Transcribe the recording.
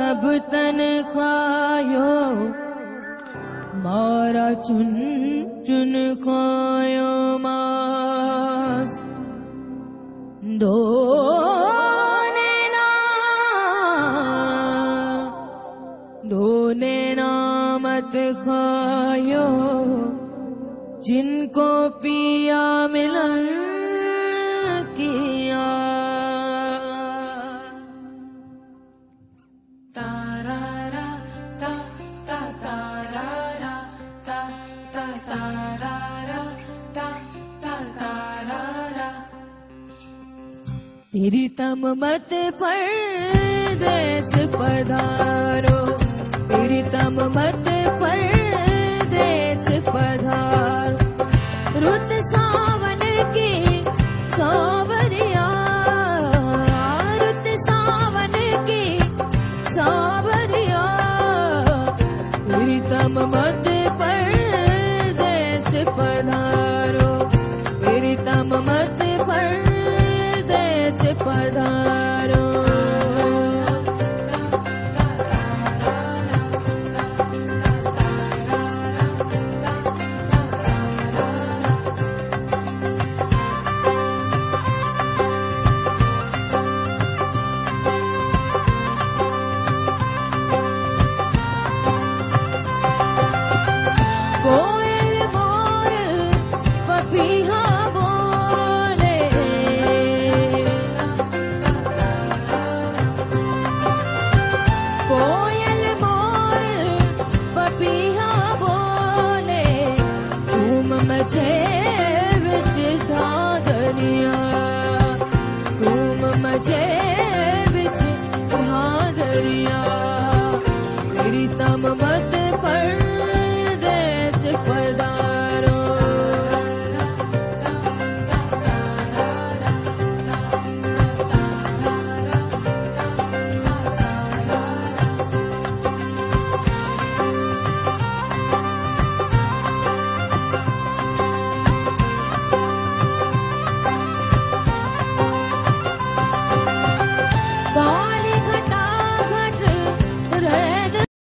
सब तन खायो, मारा चुन चुन खायो मास। धोने ना मत खायो, जिनको पिया मिलन किया। तारारा ता ता तारारा ता ता तारारा ता ता तारारा। प्रीतम मत परदेस पधारो, प्रीतम मत परदेस पधारो। रुत सावन की सावरिया, रुत सावन की सावरिया। प्रीतम मत परदेस पधारो, प्रीतम मत परदेस पधारो। मचे विच धाधरिया, घूम मचे विच धाधरिया।